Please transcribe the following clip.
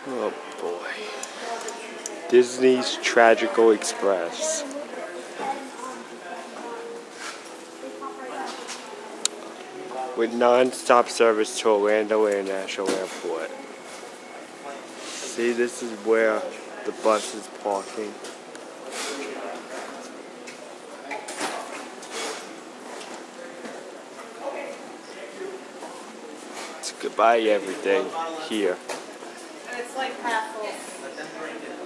Oh boy. Disney's Tragical Express. With non-stop service to Orlando International Airport. See, this is where the bus is parking. It's goodbye everything here. And it's like half full.